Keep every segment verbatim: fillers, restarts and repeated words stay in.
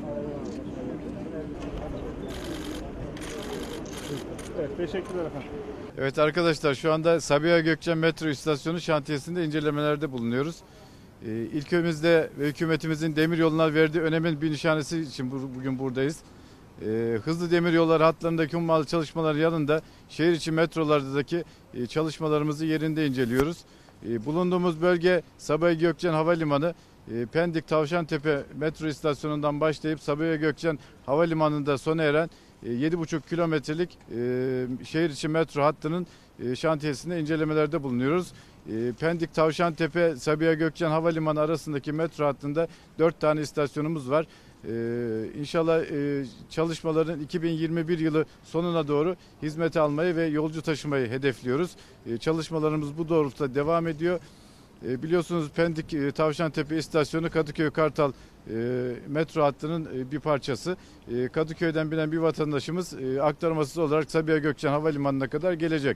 Evet, teşekkürler efendim. Evet arkadaşlar, şu anda Sabiha Gökçen Metro İstasyonu şantiyesinde incelemelerde bulunuyoruz. Ee, ülkemizde ve hükümetimizin demiryoluna verdiği önemin bir nişanesi için bugün buradayız. Ee, hızlı demiryolları hatlarındaki hummalı çalışmaların yanında şehir içi metrolardaki e, çalışmalarımızı yerinde inceliyoruz. E, bulunduğumuz bölge Sabiha Gökçen Havalimanı. E, Pendik Tavşantepe metro istasyonundan başlayıp Sabiha Gökçen Havalimanı'nda sona eren e, yedi buçuk kilometrelik e, şehir içi metro hattının e, şantiyesinde incelemelerde bulunuyoruz. E, Pendik Tavşantepe Sabiha Gökçen Havalimanı arasındaki metro hattında dört tane istasyonumuz var. Ee, inşallah e, çalışmaların iki bin yirmi bir yılı sonuna doğru hizmete almayı ve yolcu taşımayı hedefliyoruz. E, çalışmalarımız bu doğrultuda devam ediyor. E, biliyorsunuz Pendik e, Tavşantepe istasyonu Kadıköy Kartal e, metro hattının e, bir parçası. E, Kadıköy'den binen bir vatandaşımız e, aktarmasız olarak Sabiha Gökçen Havalimanı'na kadar gelecek.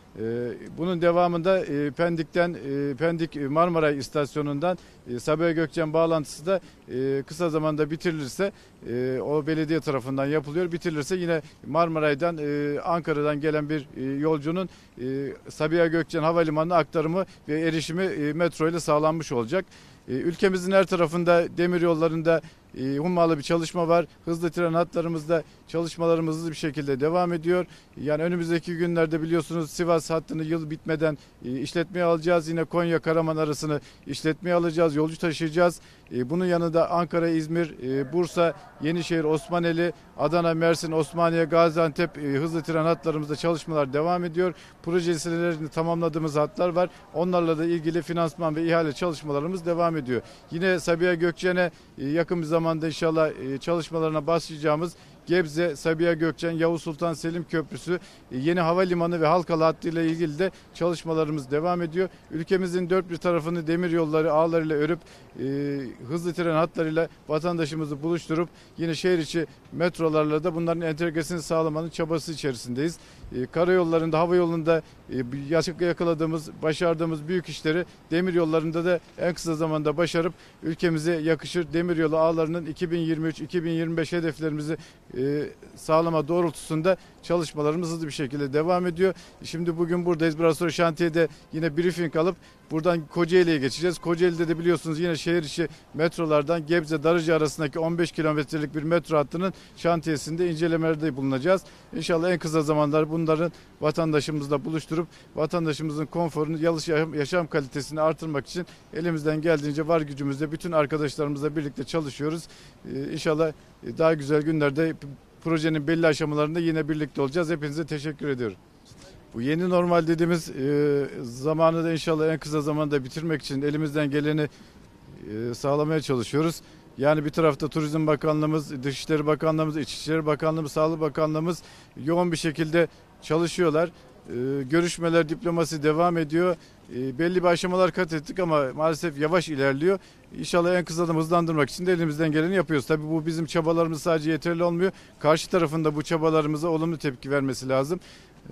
Bunun devamında Pendik'ten Pendik Marmaray istasyonundan Sabiha Gökçen bağlantısı da kısa zamanda bitirilirse, o belediye tarafından yapılıyor. Bitirilirse yine Marmaray'dan Ankara'dan gelen bir yolcunun Sabiha Gökçen Havalimanı'na aktarımı ve erişimi metro ile sağlanmış olacak. Ülkemizin her tarafında demir yollarında hummalı bir çalışma var. Hızlı tren hatlarımızda çalışmalarımız hızlı bir şekilde devam ediyor. Yani önümüzdeki günlerde biliyorsunuz Sivas hattını yıl bitmeden işletmeye alacağız. Yine Konya Karaman arasını işletmeye alacağız. Yolcu taşıyacağız. Bunun yanında Ankara, İzmir, Bursa, Yenişehir, Osmaneli, Adana, Mersin, Osmaniye, Gaziantep hızlı tren hatlarımızda çalışmalar devam ediyor. Projelerini tamamladığımız hatlar var. Onlarla da ilgili finansman ve ihale çalışmalarımız devam ediyor. Yine Sabiha Gökçen'e yakın bir zamanda inşallah çalışmalarına başlayacağımız Gebze, Sabiha Gökçen, Yavuz Sultan Selim Köprüsü, yeni havalimanı ve Halkalı hattı ile ilgili de çalışmalarımız devam ediyor. Ülkemizin dört bir tarafını demir yolları ağlarıyla örüp e, hızlı tren hatlarıyla vatandaşımızı buluşturup yine şehir içi metrolarla da bunların entegresini sağlamanın çabası içerisindeyiz. E, karayollarında, hava yolunda e, yakaladığımız, başardığımız büyük işleri demir yollarında da en kısa zamanda başarıp ülkemize yakışır demiryolu ağlarının iki bin yirmi üç iki bin yirmi beş hedeflerimizi e, sağlama doğrultusunda çalışmalarımız hızlı bir şekilde devam ediyor. Şimdi bugün buradayız. Biraz sonra şantiyede yine briefing alıp buradan Kocaeli'ye geçeceğiz. Kocaeli'de de biliyorsunuz yine şehir içi metrolardan Gebze Darıca arasındaki on beş kilometrelik bir metro hattının şantiyesinde incelemelerde bulunacağız. İnşallah en kısa zamanlar bunların vatandaşımızla buluşturup vatandaşımızın konforunu, yaşam kalitesini artırmak için elimizden geldiğince var gücümüzle bütün arkadaşlarımızla birlikte çalışıyoruz. Ee, İnşallah daha güzel günlerde projenin belli aşamalarında yine birlikte olacağız. Hepinize teşekkür ediyorum. Bu yeni normal dediğimiz e, zamanı da inşallah en kısa zamanda bitirmek için elimizden geleni e, sağlamaya çalışıyoruz. Yani bir tarafta Turizm Bakanlığımız, Dışişleri Bakanlığımız, İçişleri Bakanlığımız, Sağlık Bakanlığımız yoğun bir şekilde çalışıyorlar. E, görüşmeler, diplomasi devam ediyor. E, belli bir aşamalar kat ettik ama maalesef yavaş ilerliyor. İnşallah en kısa zamanda hızlandırmak için de elimizden geleni yapıyoruz. Tabii bu bizim çabalarımız sadece yeterli olmuyor. Karşı tarafın da bu çabalarımıza olumlu tepki vermesi lazım. Ee,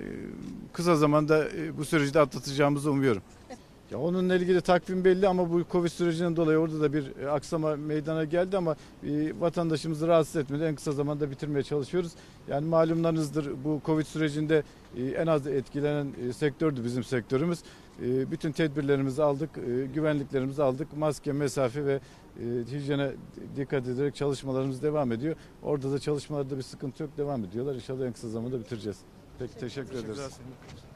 kısa zamanda bu süreci de atlatacağımızı umuyorum. Ya onunla ilgili takvim belli ama bu Covid sürecinin dolayı orada da bir aksama meydana geldi ama e, vatandaşımızı rahatsız etmeden en kısa zamanda bitirmeye çalışıyoruz. Yani malumlarınızdır, bu Covid sürecinde e, en az etkilenen e, sektördü bizim sektörümüz. E, bütün tedbirlerimizi aldık, e, güvenliklerimizi aldık. Maske, mesafe ve e, hijyene dikkat ederek çalışmalarımız devam ediyor. Orada da çalışmalarda bir sıkıntı yok, devam ediyorlar. İnşallah en kısa zamanda bitireceğiz. Peki teşekkür, teşekkür ederiz.